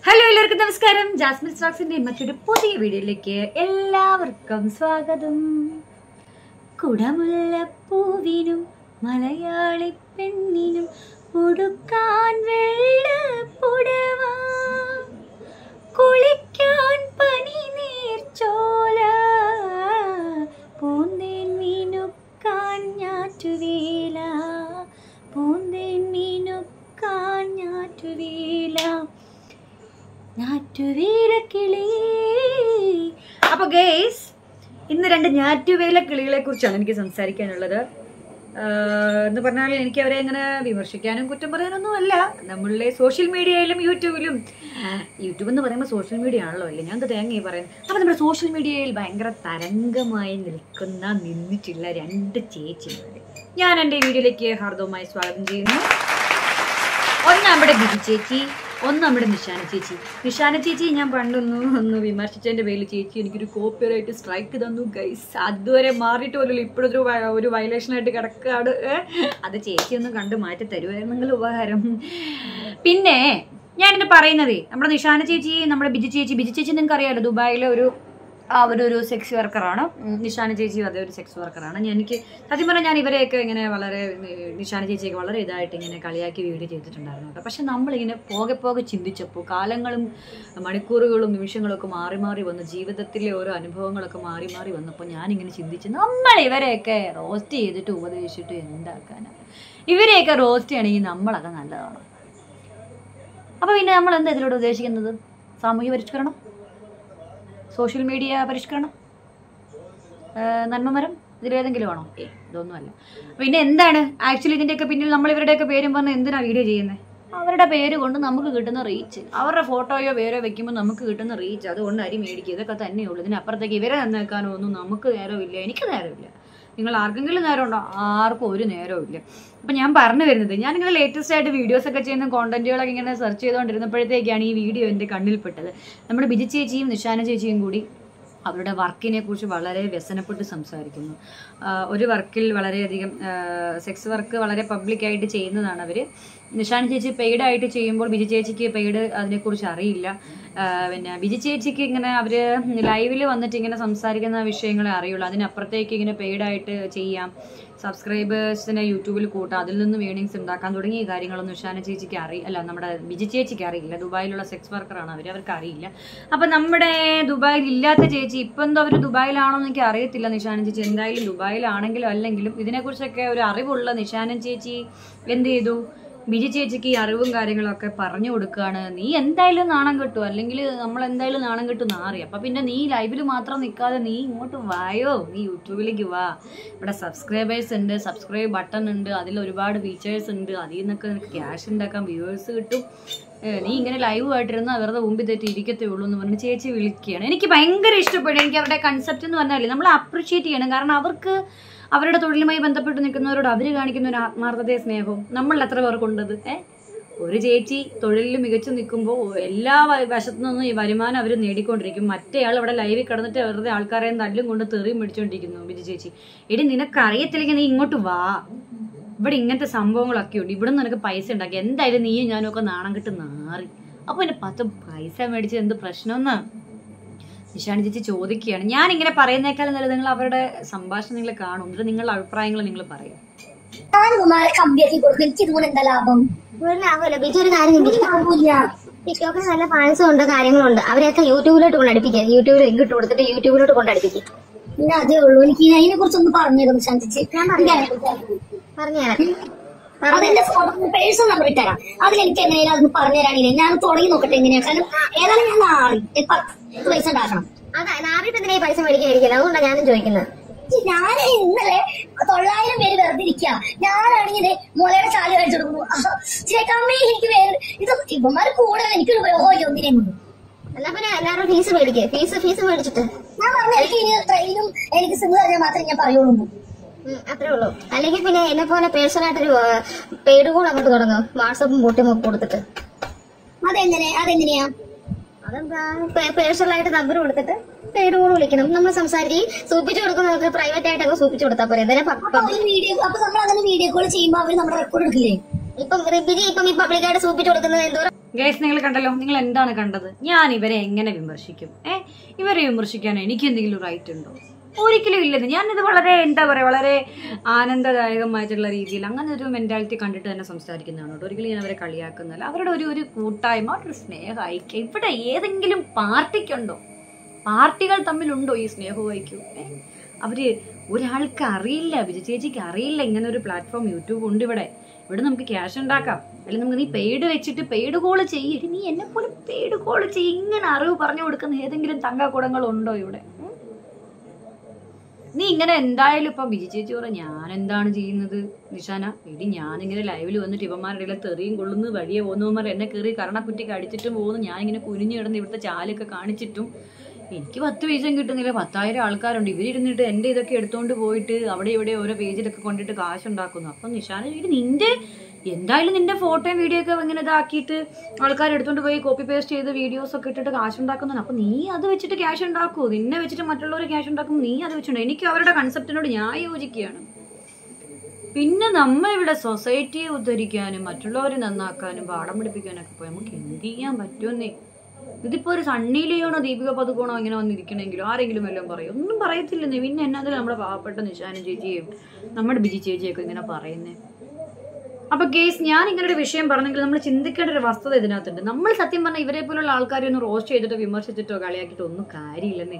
Hello എല്ലാവർക്കും നമസ്കാരം. Jasmine സ്റ്റോക്സിന്റെ മറ്റൊരു പുതിയ വീഡിയോയിലേക്ക് എല്ലാവർക്കും സ്വാഗതം. കുടമുല്ലപ്പൂവിനും മലയാളി പെണ്ണിനും ഉടുക്കാൻ വെള്ളപ്പുടവ, കുളിക്കാൻ പനി നീർച്ചോല, പൂന്തേൻ മീനുക്കാൻ ഞാറ്റുവേല, പൂന്തേൻ മീനുക്കാൻ ഞാറ്റുവേല, ഞാറ്റുവേല കിളി. അപ്പൊ ഗേസ്, ഇന്ന് രണ്ട് ഞാറ്റുവേല കിളികളെ കുറിച്ചാണ് എനിക്ക് സംസാരിക്കാനുള്ളത്. എന്ന് പറഞ്ഞാൽ എനിക്ക് അവരെ അങ്ങനെ വിമർശിക്കാനും കുറ്റം പറയാനൊന്നും അല്ല. നമ്മളുടെ സോഷ്യൽ മീഡിയയിലും യൂട്യൂബിലും, യൂട്യൂബ് എന്ന് പറയുമ്പോൾ സോഷ്യൽ മീഡിയ ആണല്ലോ അല്ലേ, ഞാൻ തേങ്ങ പറയുന്നത്. അപ്പൊ നമ്മുടെ സോഷ്യൽ മീഡിയയിൽ ഭയങ്കര തരംഗമായി നിന്നിട്ടുള്ള രണ്ട് ചേച്ചിമാര് ഞാൻ എൻ്റെ വീഡിയോയിലേക്ക് ഹാർദവമായി സ്വാഗതം ചെയ്യുന്നു. ഒന്ന് നമ്മുടെ ബിജി ചേച്ചി, ഒന്ന് നമ്മുടെ നിഷാന ചേച്ചി. നിഷാന ചേച്ചി ഞാൻ പണ്ടൊന്ന് വിമർശിച്ചതിന്റെ പേരിൽ ചേച്ചി എനിക്കൊരു കോപ്പിറൈറ്റ് സ്ട്രൈക്ക് തന്നു ഗൈസ്. അതുവരെ മാറിയിട്ട് പോലും ഇപ്പോഴൊരു വയലേഷനായിട്ട് കിടക്കുകയാണ്. അത് ചേച്ചി ഒന്ന് കണ്ട് മാറ്റി തരുമായിരുന്നെങ്കിൽ ഉപകാരം. പിന്നെ ഞാനിന്ന് പറയുന്നതേ, നമ്മുടെ നിഷാന ചേച്ചി, നമ്മുടെ ബിജി ചേച്ചി നിങ്ങൾക്ക് അറിയാമല്ലോ, ദുബായിലെ അവരൊരു സെക്സ് വർക്കറാണ്. നിഷാന ചേച്ചി അതൊരു സെക്സ് വർക്കറാണ്. എനിക്ക് സത്യം പറഞ്ഞാൽ ഞാൻ ഇവരെയൊക്കെ ഇങ്ങനെ വളരെ, നിഷാന ചേച്ചിയൊക്കെ വളരെ ഇതായിട്ട് ഇങ്ങനെ കളിയാക്കി വീഡിയോ ചെയ്തിട്ടുണ്ടായിരുന്നു കേട്ടോ. പക്ഷെ നമ്മളിങ്ങനെ പോകെ ചിന്തിച്ചപ്പോൾ കാലങ്ങളും മണിക്കൂറുകളും നിമിഷങ്ങളൊക്കെ മാറി മാറി വന്നു, ജീവിതത്തിലെ ഓരോ അനുഭവങ്ങളൊക്കെ മാറി മാറി വന്നപ്പോൾ ഞാനിങ്ങനെ ചിന്തിച്ച്, നമ്മൾ ഇവരെയൊക്കെ റോസ്റ്റ് ചെയ്തിട്ട് ഉപദേശിച്ചിട്ട് എന്താക്കാനാണ്? ഇവരെയൊക്കെ റോസ്റ്റ് ചെയ്യണമെങ്കിൽ നമ്മളൊക്കെ നല്ലതാണ്. അപ്പോൾ പിന്നെ നമ്മൾ എന്താ ഇതിലൂടെ ഉദ്ദേശിക്കുന്നത്? സാമൂഹ്യ പരിഷ്കരണം, സോഷ്യൽ മീഡിയ പരിഷ്കരണം, നന്മമരം, ഇതിലേതെങ്കിലും ആണോ? ഇതൊന്നുമല്ല. പിന്നെ എന്താണ് ആക്ച്വലി ഇതിൻ്റെയൊക്കെ പിന്നിൽ നമ്മൾ ഇവരുടെയൊക്കെ പേരും പറഞ്ഞ് എന്തിനാണ് വീഡിയോ ചെയ്യുന്നത്? അവരുടെ പേര് കൊണ്ട് നമുക്ക് കിട്ടുന്ന റീച്ച്, അവരുടെ ഫോട്ടോയോ പേരോ വെക്കുമ്പോൾ നമുക്ക് കിട്ടുന്ന റീച്ച്, അതുകൊണ്ട് അരി മേടിക്കുക, ഇതൊക്കെ തന്നെയുള്ളൂ. ഇതിനപ്പുറത്തേക്ക് ഇവരെ നന്നാക്കാനോ ഒന്നും നമുക്ക് നേരമില്ല, എനിക്ക് നേരമില്ല. നിങ്ങൾ ആർക്കെങ്കിലും നേരമുണ്ടോ? ആർക്കും ഒരു നേരവും ഇല്ല. അപ്പം ഞാൻ പറഞ്ഞു വരുന്നത്, ഞാനിങ്ങനെ ലേറ്റസ്റ്റ് ആയിട്ട് വീഡിയോസൊക്കെ ചെയ്യുന്ന കോണ്ടന്റുകളൊക്കെ ഇങ്ങനെ സെർച്ച് ചെയ്തുകൊണ്ടിരുന്നപ്പോഴത്തേക്കാണ് ഈ വീഡിയോ എൻ്റെ കണ്ണിൽപ്പെട്ടത്. നമ്മുടെ ബിജി ചേച്ചിയും നിഷാന ചേച്ചിയും കൂടി അവരുടെ വർക്കിനെ കുറിച്ച് വളരെ വ്യസനപ്പെട്ട് സംസാരിക്കുന്നു. ഒരു വർക്കിൽ വളരെയധികം സെക്സ് വർക്ക് വളരെ പബ്ലിക്കായിട്ട് ചെയ്യുന്നതാണ് അവർ. നിഷാന ചേച്ചി പെയ്ഡായിട്ട് ചെയ്യുമ്പോൾ ബിജി ചേച്ചിക്ക് പെയ്ഡ് അതിനെക്കുറിച്ച് അറിയില്ല. പിന്നെ ബിജി ചേച്ചിക്ക് ഇങ്ങനെ അവർ ലൈവിൽ വന്നിട്ട് ഇങ്ങനെ സംസാരിക്കുന്ന വിഷയങ്ങളെ അറിയുള്ളൂ. അതിനപ്പുറത്തേക്ക് ഇങ്ങനെ പെയ്ഡായിട്ട് ചെയ്യാം, സബ്സ്ക്രൈബേഴ്സിനെ യൂട്യൂബിൽ കൂട്ടാം, അതിൽ നിന്നും ഏണിങ്സ് ഉണ്ടാക്കാൻ തുടങ്ങിയ കാര്യങ്ങളൊന്നും നിഷാന ചേച്ചിക്ക് അറിയില്ല, നമ്മുടെ ബിജി ചേച്ചിക്ക് അറിയില്ല. ദുബായിലുള്ള സെക്സ് വർക്കറാണ് അവർക്ക് അറിയില്ല. അപ്പം നമ്മുടെ ദുബായിൽ ഇല്ലാത്ത ചേച്ചി, ഇപ്പം എന്തോ അവർ ദുബായിലാണോ എന്ന് എനിക്ക് അറിയത്തില്ല. നിഷാന ചേച്ചി എന്തായാലും ദുബായിലാണെങ്കിലും അല്ലെങ്കിലും ഇതിനെക്കുറിച്ചൊക്കെ ഒരു അറിവുള്ള നിഷാന ചേച്ചി എന്ത് ചെയ്തു? ബിജി ചേച്ചിക്ക് ഈ അറിവും കാര്യങ്ങളൊക്കെ പറഞ്ഞു കൊടുക്കുകയാണ്. നീ എന്തായാലും നാണം കിട്ടും, അല്ലെങ്കിൽ നമ്മൾ എന്തായാലും നാണം കിട്ടും എന്നറിയാം. അപ്പം പിന്നെ നീ ലൈവിൽ മാത്രം നിൽക്കാതെ നീ ഇങ്ങോട്ട് വായോ, നീ യൂട്യൂബിലേക്ക് വാ. ഇവിടെ സബ്സ്ക്രൈബേഴ്സ് ഉണ്ട്, സബ്സ്ക്രൈബ് ബട്ടൺ ഉണ്ട്, അതിൽ ഒരുപാട് ഫീച്ചേഴ്സ് ഉണ്ട്, അതിൽ നിന്നൊക്കെ നിനക്ക് ക്യാഷ് ഉണ്ടാക്കാൻ, വ്യൂവേഴ്സ് കിട്ടും. നീ ഇങ്ങനെ ലൈവ് ആയിട്ടിരുന്ന് അവരുടെ മുമ്പിൽ തെറ്റി ഇരിക്കത്തേ ഉള്ളൂ എന്ന് പറഞ്ഞ് ചേച്ചി വിളിക്കുകയാണ്. എനിക്ക് ഭയങ്കര ഇഷ്ടപ്പെടും. എനിക്ക് അവരുടെ കൺസെപ്റ്റ് എന്ന് പറഞ്ഞാൽ നമ്മൾ അപ്രിഷ്യേറ്റ് ചെയ്യണം. കാരണം അവർക്ക് അവരുടെ തൊഴിലുമായി ബന്ധപ്പെട്ട് നിൽക്കുന്നവരോട് അവർ കാണിക്കുന്ന ഒരു ആത്മാർത്ഥതയും സ്നേഹവും നമ്മളിൽ എത്ര പേർക്കുണ്ടത്? ഒരു ചേച്ചി തൊഴിലിൽ മികച്ചു നിൽക്കുമ്പോൾ എല്ലാ വശത്തു നിന്നും ഈ വരുമാനം അവർ നേടിക്കൊണ്ടിരിക്കും. മറ്റേയാൾ ഇവിടെ ലൈവിൽ കിടന്നിട്ട് വെറുതെ ആൾക്കാരെയും തല്ലും കൊണ്ട് തെറിയും മേടിച്ചുകൊണ്ടിരിക്കുന്നു. ബിജി ചേച്ചി, എടി നിനക്കറിയത്തില്ലെങ്കിൽ നീ ഇങ്ങോട്ട് വാ, ഇവിടെ ഇങ്ങനത്തെ സംഭവങ്ങളൊക്കെ ഉണ്ട്, ഇവിടെ നിന്ന് നിനക്ക് പൈസ ഉണ്ടാക്കി, എന്തായാലും നീയും ഞാനും ഒക്കെ നാണം കിട്ട് നാറി. അപ്പോൾ പിന്നെ 10 പൈസ മേടിച്ച് എന്ത് പ്രശ്നമെന്ന് നിഷാന ചേച്ചി ചോദിക്കുകയാണ്. ഞാനിങ്ങനെ പറയുന്നേക്കാളും നല്ല നിങ്ങൾ അവരുടെ സംഭാഷണം നിങ്ങൾ കാണും, എന്നിട്ട് നിങ്ങളുടെ അഭിപ്രായങ്ങൾ നിങ്ങൾ പറയും. ടിക്ടോക്കിന് നല്ല ഫാൻസും ഉണ്ട്, കാര്യങ്ങളുണ്ട്. അവരെയൊക്കെ യൂട്യൂബിലോട്ട് കൊണ്ടടിപ്പിക്കുക, യൂട്യൂബിൽ ലിങ്ക് ഇട്ട് കൊടുത്തിട്ട് യൂട്യൂബിലോട്ട് കൊണ്ടടിപ്പിക്കുക. പിന്നെ അതേ ഉള്ളൂ. എനിക്ക് അതിനെ കുറിച്ചൊന്ന് പറഞ്ഞുതരും നിഷാന ചേച്ചി. ഞാൻ പറഞ്ഞുതരാം. അതെന്റെ പേഴ്സൺ നമ്പർ ഇട്ടുതരാം. അതിലെനിക്ക് എങ്ങനെയാലും അതൊന്ന് പറഞ്ഞുതരാണില്ലേ, ഞാൻ തുടങ്ങി നോക്കട്ടെ എങ്ങനെയാ. കാരണം ഏതായാലും ഞാൻ 10 പൈസ ഉണ്ടാക്കണം. അതാ നാറിട്ട് എന്തിനാ പൈസ മേടിക്കാതിരിക്കില്ല, അതുകൊണ്ടാണ് ഞാനും ചോദിക്കുന്നത്. ഞാൻ ഇന്നലെ 900 പേര് വെറുതെ ഇരിക്കുക, ഞാനാണെങ്കിൽ മുലയുടെ ചാല് കഴിച്ചു കൊടുക്കുന്നു. ചേക്കാമ്മേ എനിക്ക് ഇത് ഇവന്മാർ കൂടുതൽ എനിക്കൊരു ഉപയോഗം ഒന്നിനേം കൊണ്ട്. എന്നാ പിന്നെ എല്ലാവരും ഫീസ് മേടിക്കുക, ഫീസ് മേടിച്ചിട്ട് ഞാൻ പറഞ്ഞു എനിക്ക് ഇനി ട്രെയിനും എനിക്ക് സിം അറിയാൻ മാത്രമേ ഞാൻ പറയുള്ളൂ. അത്രേ ഉള്ളൂ. അല്ലെങ്കിൽ പിന്നെ എന്നെ പോലെ പേഴ്സണായിട്ടൊരു പെയ്ഡ് കോൾ അങ്ങോട്ട് തുടങ്ങും, വാട്സപ്പും ബോട്ടും ഒക്കെ കൊടുത്തിട്ട്. അതെങ്ങനെയാ? അതെന്താ, പേഴ്സണലായിട്ട് നമ്പർ കൊടുത്തിട്ട് പെയ്ഡ് കോൾ വിളിക്കണം, നമ്മൾ സംസാരിച്ച് സൂപ്പിച്ചു കൊടുക്കുന്നതൊക്കെ പ്രൈവറ്റ് ആയിട്ട് അങ്ങ് സൂപ്പിച്ചു കൊടുത്താൽ പോലെ. വീഡിയോ അപ്പൊ നമ്മൾ അങ്ങനെ വീഡിയോ കോൾ ചെയ്യുമ്പോൾ അവർ നമ്മുടെ റെക്കോർഡ് എടുക്കില്ലേ? ഇപ്പം ബിജി ഈ പബ്ലിക്കായിട്ട് സൂപ്പിച്ചു കൊടുക്കുന്നത് എന്തോ ഗൈസ് നിങ്ങൾ കണ്ടല്ലോ, നിങ്ങൾ എന്താണ് കണ്ടത്? ഞാൻ ഇവരെ എങ്ങനെ വിമർശിക്കും? ഇവരെ വിമർശിക്കാൻ എനിക്ക് എന്തെങ്കിലും റൈറ്റ് ഉണ്ടോ? ഒരിക്കലും ഇല്ലെന്ന്. ഞാനിത് വളരെ എന്താ പറയുക, വളരെ ആനന്ദദായകമായിട്ടുള്ള രീതിയിൽ അങ്ങനെ ഒരു മെന്റാലിറ്റി കണ്ടിട്ട് തന്നെ സംസാരിക്കുന്നതാണ് കേട്ടോ. ഒരിക്കലും ഞാൻ അവരെ കളിയാക്കുന്നില്ല. അവരുടെ ഒരു കൂട്ടായ്മ, ഒരു സ്നേഹ ഐക്യം ഇവിടെ ഏതെങ്കിലും പാർട്ടിക്കുണ്ടോ? പാർട്ടികൾ തമ്മിലുണ്ടോ ഈ സ്നേഹവും ഐക്യവും? അവര് ഒരാൾക്ക് അറിയില്ല, വിജയ ചേച്ചിക്ക് അറിയില്ല ഇങ്ങനെ ഒരു പ്ലാറ്റ്ഫോം യൂട്യൂബ് ഉണ്ട് ഇവിടെ നമുക്ക് ക്യാഷ് ഉണ്ടാക്കാം. അല്ലെങ്കിൽ നമുക്ക് നീ പെയ്ഡ് വെച്ചിട്ട് പെയ്ഡ് കോള് ചെയ്യും, നീ എന്നെ പോലെ പെയ്ഡ് കോള് ചെയ്യും, ഇങ്ങനെ അറിവ് പറഞ്ഞു കൊടുക്കുന്ന ഏതെങ്കിലും തങ്കക്കുടങ്ങളുണ്ടോ ഇവിടെ? നീ ഇങ്ങനെ എന്തായാലും ഇപ്പൊ വിജയ ചേച്ചി പറ, ഞാൻ എന്താണ് ചെയ്യുന്നത് നിഷാന? എടി ഞാനിങ്ങനെ ലൈവിൽ വന്നിട്ട് ഇവന്മാരുടെ ഇടയിൽ തെറിയും കൊള്ളുന്നു, വഴിയെ പോകുന്നവന്മാർ എന്നെ കയറി കരണക്കുറ്റിക്ക് അടിച്ചിട്ടും പോകുന്നു, ഞാനിങ്ങനെ കുനിഞ്ഞു കിടന്ന് ഇവിടുത്തെ ചാലൊക്കെ കാണിച്ചിട്ടും എനിക്ക് 10 പൈസയും കിട്ടുന്നില്ല. 10,000 ആൾക്കാരുണ്ട്, ഇവരിരുന്നിട്ട് എൻ്റെ ഇതൊക്കെ എടുത്തുകൊണ്ട് പോയിട്ട് അവിടെ ഇവിടെ ഓരോ പേജിലൊക്കെ കൊണ്ടിട്ട് കാശുണ്ടാക്കുന്നു. അപ്പം നിഷാന നിന്റെ എന്തായാലും നിന്റെ ഫോട്ടോയും വീഡിയോ ഒക്കെ ഇങ്ങനെ ഇതാക്കിയിട്ട് ആൾക്കാർ എടുത്തുകൊണ്ട് പോയി കോപ്പി പേസ്റ്റ് ചെയ്ത് വീഡിയോസ് ഒക്കെ ഇട്ടിട്ട് കാശ് ഉണ്ടാക്കുന്നു. അപ്പൊ നീ അത് വെച്ചിട്ട് ക്യാഷ് ഉണ്ടാക്കൂ, നിന്നെ വെച്ചിട്ട് മറ്റുള്ളവർ ക്യാഷ് ഉണ്ടാക്കും, നീ അത് വെച്ചിട്ടുണ്ട്. എനിക്ക് അവരുടെ കൺസെപ്റ്റിനോട് ഞാൻ യോജിക്കുകയാണ്. പിന്നെ നമ്മ ഇവിടെ സൊസൈറ്റിയെ ഉദ്ധരിക്കാനും മറ്റുള്ളവരെ നന്നാക്കാനും പാഠം പഠിപ്പിക്കാനൊക്കെ പോയി നമുക്ക് എന്ത് ചെയ്യാൻ പറ്റുമെന്നേ? ഇതിപ്പോ ഒരു സണ്ണി ലിയോണോ ദീപിക പതുക്കോണോ ഇങ്ങനെ വന്നിരിക്കണമെങ്കിലും ആരെങ്കിലും വല്ലതും പറയും? ഒന്നും പറയത്തില്ലെന്നേ. പിന്നെ എന്നാലും നമ്മുടെ പാവപ്പെട്ട നിഷാന ചേച്ചിയും നമ്മുടെ ബിജി ചേച്ചിയൊക്കെ ഇങ്ങനെ പറയുന്നേ. അപ്പൊ കേസ് ഞാൻ ഇങ്ങനെ ഒരു വിഷയം പറഞ്ഞെങ്കിൽ നമ്മൾ ചിന്തിക്കേണ്ട ഒരു വസ്തുത ഇതിനകത്തുണ്ട്. നമ്മൾ സത്യം പറഞ്ഞാൽ ഇവരെ പോലുള്ള ആൾക്കാരെ ഒന്ന് റോസ്റ്റ് ചെയ്തിട്ടോ വിമർശിച്ചിട്ടോ കളിയാക്കിയിട്ടോ ഒന്നും കാര്യമില്ലെന്നേ.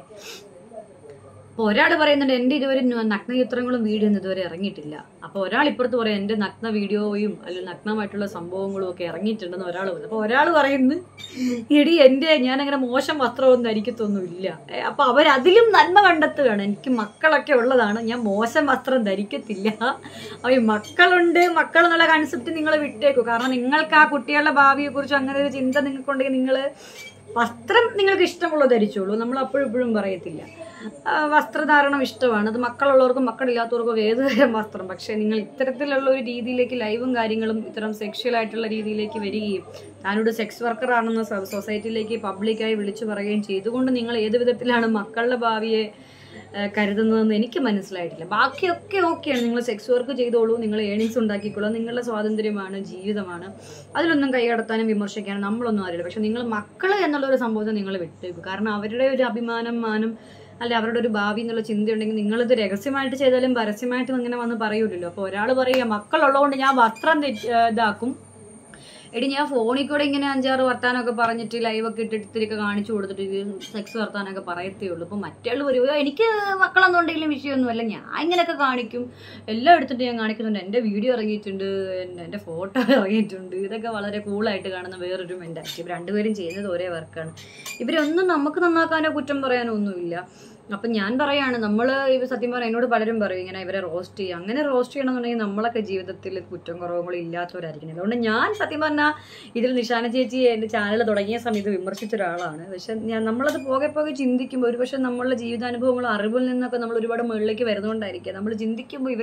അപ്പൊ ഒരാൾ പറയുന്നുണ്ട് എന്റെ ഇതുവരെ നഗ്നചിത്രങ്ങളും വീഡിയോ ഒന്നും ഇതുവരെ ഇറങ്ങിയിട്ടില്ല. അപ്പൊ ഒരാൾ ഇപ്പുറത്ത് പറയാം എന്റെ നഗ്ന വീഡിയോയും അല്ലെങ്കിൽ നഗ്നമായിട്ടുള്ള സംഭവങ്ങളും ഒക്കെ ഇറങ്ങിയിട്ടുണ്ടെന്ന് ഒരാൾ പറയും. അപ്പൊ ഒരാൾ പറയുന്നത് എടി ഞാൻ അങ്ങനെ മോശം വസ്ത്രമൊന്നും ധരിക്കത്തൊന്നുമില്ല. അപ്പൊ അവരതിലും നന്മ കണ്ടെത്തുകയാണ്. എനിക്ക് മക്കളൊക്കെ ഉള്ളതാണ്, ഞാൻ മോശം വസ്ത്രം ധരിക്കത്തില്ല. അപ്പൊ ഈ മക്കളുണ്ട്, മക്കൾ എന്നുള്ള കൺസെപ്റ്റ് നിങ്ങൾ വിട്ടേക്കൂ. കാരണം നിങ്ങൾക്ക് ആ കുട്ടികളുടെ ഭാവിയെ കുറിച്ച് അങ്ങനെ ഒരു ചിന്ത നിങ്ങൾക്കുണ്ടെങ്കിൽ നിങ്ങൾ വസ്ത്രം നിങ്ങൾക്ക് ഇഷ്ടമുള്ളത് ധരിച്ചോളൂ. നമ്മൾ അപ്പോഴും പറയത്തില്ല. വസ്ത്രധാരണം ഇഷ്ടമാണ്, അത് മക്കളുള്ളവർക്കും മക്കളില്ലാത്തവർക്കും ഏതുതരം വസ്ത്രം. പക്ഷെ നിങ്ങൾ ഇത്തരത്തിലുള്ള ഒരു രീതിയിലേക്ക് ലൈവും കാര്യങ്ങളും ഇത്തരം സെക്ഷൽ ആയിട്ടുള്ള രീതിയിലേക്ക് വരികയും താനൊരു സെക്സ് വർക്കർ ആണെന്ന് സൊസൈറ്റിയിലേക്ക് പബ്ലിക്കായി വിളിച്ചു പറയുകയും ചെയ്തുകൊണ്ട് നിങ്ങൾ ഏത് വിധത്തിലാണ് മക്കളുടെ ഭാവിയെ കരുതുന്നതെന്ന് എനിക്ക് മനസ്സിലായിട്ടില്ല. ബാക്കിയൊക്കെ ഓക്കെയാണ്, നിങ്ങൾ സെക്സ് വർക്ക് ചെയ്തോളൂ, നിങ്ങൾ ഏണിങ്സ് ഉണ്ടാക്കിക്കോളൂ, നിങ്ങളുടെ സ്വാതന്ത്ര്യമാണ്, ജീവിതമാണ്, അതിലൊന്നും കൈകടത്താനും വിമർശിക്കാനും നമ്മളൊന്നും അറിയില്ല. പക്ഷെ നിങ്ങൾ മക്കൾ എന്നുള്ളൊരു സംഭവത്തെ നിങ്ങൾ വിട്ടേക്കും. കാരണം അവരുടെ ഒരു അഭിമാനം, മാനം, അല്ലെ അവരുടെ ഒരു ഭാവി എന്നുള്ള ചിന്തയുണ്ടെങ്കിൽ നിങ്ങളിത് രഹസ്യമായിട്ട് ചെയ്താലും പരസ്യമായിട്ടും അങ്ങനെ വന്ന് പറയൂലല്ലോ. അപ്പൊ ഒരാൾ പറയുക മക്കളുള്ളതുകൊണ്ട് ഞാൻ വസ്ത്രം ഇതാക്കും. എടി ഞാൻ ഫോണിൽ കൂടെ ഇങ്ങനെ 5-6 വർത്താനൊക്കെ പറഞ്ഞിട്ട് ലൈവൊക്കെ ഇട്ടിട്ട് ഇത്തിരിയൊക്കെ കാണിച്ചു കൊടുത്തിട്ട് സെക്സ് വർത്താനൊക്കെ പറയത്തേ ഉള്ളൂ. ഇപ്പൊ മറ്റുള്ള ഒരു എനിക്ക് മക്കളെന്നുണ്ടെങ്കിലും വിഷയമൊന്നുമല്ല, ഞാൻ ഇങ്ങനെയൊക്കെ കാണിക്കും, എല്ലാം എടുത്തിട്ട് ഞാൻ കാണിക്കുന്നുണ്ട്. എൻ്റെ വീഡിയോ ഇറങ്ങിയിട്ടുണ്ട്, എൻ്റെ ഫോട്ടോ ഇറങ്ങിയിട്ടുണ്ട്. ഇതൊക്കെ വളരെ കൂളായിട്ട് കാണുന്ന വേറൊരു മെന്റാലിറ്റി. രണ്ടുപേരും ചെയ്യുന്നത് ഒരേ വർക്കാണ്. ഇവരൊന്നും നമുക്ക് നന്നാക്കാനോ കുറ്റം പറയാനോ ഒന്നുമില്ല. അപ്പം ഞാൻ പറയാണ്, നമ്മൾ ഇവ സത്യം പറഞ്ഞാൽ എന്നോട് പലരും പറയും ഇങ്ങനെ ഇവരെ റോസ്റ്റ് ചെയ്യുക. അങ്ങനെ റോസ്റ്റ് ചെയ്യണമെന്നുണ്ടെങ്കിൽ നമ്മളൊക്കെ ജീവിതത്തിൽ കുറ്റം കുറവുകളും ഇല്ലാത്തവരായിരിക്കണം. അതുകൊണ്ട് ഞാൻ സത്യം പറഞ്ഞാൽ ഇതിൽ നിഷാന ചേച്ചി എൻ്റെ ചാനൽ തുടങ്ങിയ സമയത്ത് വിമർശിച്ച ഒരാളാണ്. പക്ഷെ നമ്മളത് പോകെ ചിന്തിക്കുമ്പോൾ ഒരു പക്ഷെ നമ്മളുടെ ജീവിതാനുഭവങ്ങളും അറിവിൽ നിന്നൊക്കെ നമ്മൾ ഒരുപാട് മുകളിലേക്ക് വരുന്നതുകൊണ്ടായിരിക്കുക നമ്മൾ ചിന്തിക്കുമ്പോൾ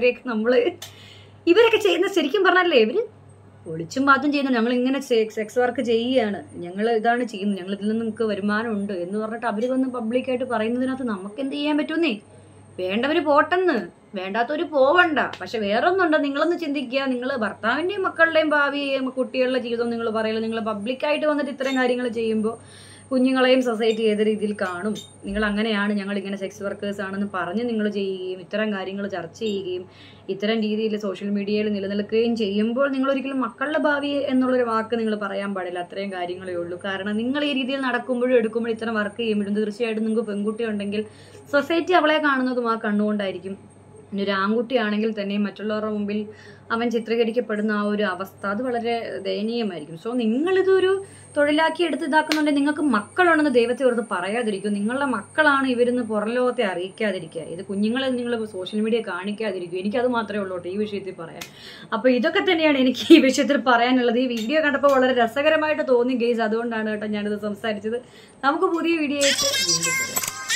ഇവരൊക്കെ ചെയ്യുന്ന ശരിക്കും പറഞ്ഞാലേ ഇവർ ഒളിച്ചും പാത്തും ചെയ്യുന്നു. ഞങ്ങൾ ഇങ്ങനെ സെക്സ് വർക്ക് ചെയ്യുകയാണ്, ഞങ്ങൾ ഇതാണ് ചെയ്യുന്നത്, ഞങ്ങൾ ഇതിൽ നിന്ന് നിങ്ങൾക്ക് വരുമാനമുണ്ട് എന്ന് പറഞ്ഞിട്ട് അവർ വന്ന് പബ്ലിക്കായിട്ട് പറയുന്നതിനകത്ത് നമുക്ക് എന്ത് ചെയ്യാൻ പറ്റുമെന്നേ? വേണ്ടവർ പോട്ടെന്ന്, വേണ്ടാത്തവർ പോവണ്ട. പക്ഷെ വേറൊന്നുണ്ടോ, നിങ്ങളൊന്ന് ചിന്തിക്കുക. നിങ്ങൾ ഭർത്താവിൻ്റെയും മക്കളുടെയും ഭാവിയെയും കുട്ടികളുടെ ജീവിതം നിങ്ങൾ പറയില്ല. നിങ്ങൾ പബ്ലിക്കായിട്ട് വന്നിട്ട് ഇത്തരം കാര്യങ്ങൾ ചെയ്യുമ്പോൾ കുഞ്ഞുങ്ങളെയും സൊസൈറ്റി ഏത് രീതിയിൽ കാണും? നിങ്ങൾ അങ്ങനെയാണ്, ഞങ്ങൾ ഇങ്ങനെ സെക്സ് വർക്കേഴ്സ് ആണെന്ന് പറഞ്ഞ് നിങ്ങൾ ചെയ്യുകയും ഇത്തരം കാര്യങ്ങൾ ചർച്ച ചെയ്യുകയും ഇത്തരം രീതിയിൽ സോഷ്യൽ മീഡിയയിൽ നിലനിൽക്കുകയും ചെയ്യുമ്പോൾ നിങ്ങൾ ഒരിക്കലും മക്കളുടെ ഭാവി എന്നുള്ളൊരു വാക്ക് നിങ്ങൾ പറയാൻ പാടില്ല. അത്രയും കാര്യങ്ങളേ ഉള്ളൂ. കാരണം നിങ്ങൾ ഈ രീതിയിൽ നടക്കുമ്പോഴും എടുക്കുമ്പോഴും ഇത്തരം വർക്ക് ചെയ്യുമ്പോഴും തീർച്ചയായിട്ടും നിങ്ങൾക്ക് പെൺകുട്ടി ഉണ്ടെങ്കിൽ സൊസൈറ്റി അവളെ കാണുന്നതും ആ കണ്ണുകൊണ്ടായിരിക്കും. ഇനി ഒരു ആൺകുട്ടിയാണെങ്കിൽ തന്നെ മറ്റുള്ളവരുടെ മുമ്പിൽ അവൻ ചിത്രീകരിക്കപ്പെടുന്ന ആ ഒരു അവസ്ഥ അത് വളരെ ദയനീയമായിരിക്കും. സോ നിങ്ങളിതൊരു തൊഴിലാക്കി എടുത്ത് ഇതാക്കുന്നുണ്ടെങ്കിൽ നിങ്ങൾക്ക് മക്കളുണ്ടെന്ന് ദൈവത്തെ ഓർത്ത് പറയാതിരിക്കും. നിങ്ങളുടെ മക്കളാണ് ഇവരെന്ന് പുറം ലോകത്തെ അറിയിക്കാതിരിക്കുക. ഇത് കുഞ്ഞുങ്ങളെ നിങ്ങൾ സോഷ്യൽ മീഡിയ കാണിക്കാതിരിക്കും. എനിക്കത് മാത്രമേ ഉള്ളൂ ഈ വിഷയത്തിൽ പറയാൻ. അപ്പോൾ ഇതൊക്കെ തന്നെയാണ് എനിക്ക് ഈ വിഷയത്തിൽ പറയാനുള്ളത്. ഈ വീഡിയോ കണ്ടപ്പോൾ വളരെ രസകരമായിട്ട് തോന്നി ഗെയ്സ്, അതുകൊണ്ടാണ് കേട്ടോ ഞാനിത് സംസാരിച്ചത്. നമുക്ക് പുതിയ വീഡിയോ ആയിട്ട് വീണ്ടും